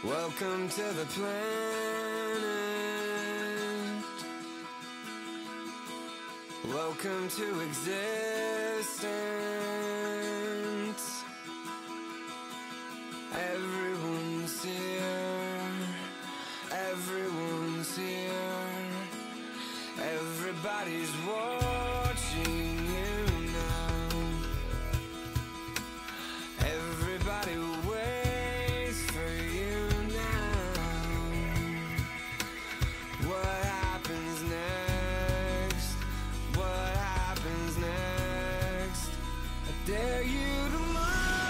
Welcome to the planet. Welcome to existence. Everyone's here. Everyone's here. Everybody's watching you now. Everybody waits for you now. What happens next? What happens next? I dare you to move.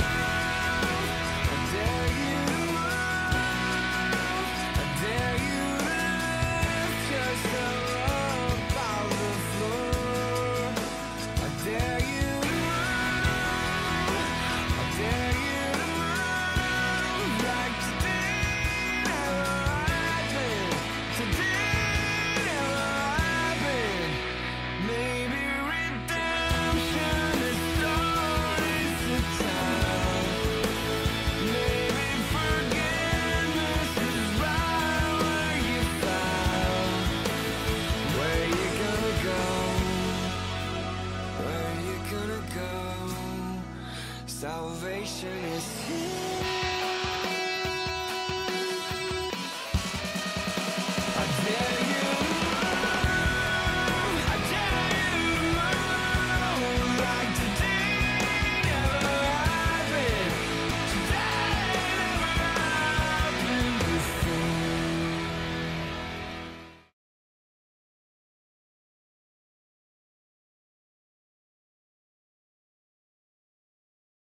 I dare you to move. I dare you to lift yourself up off the floor. I dare you to move. I dare you to move like today never happened. Today never happened. Maybe redemption is starting to time. Maybe forgiveness is right where you found. Where you gonna go? Where you gonna go? Salvation is here.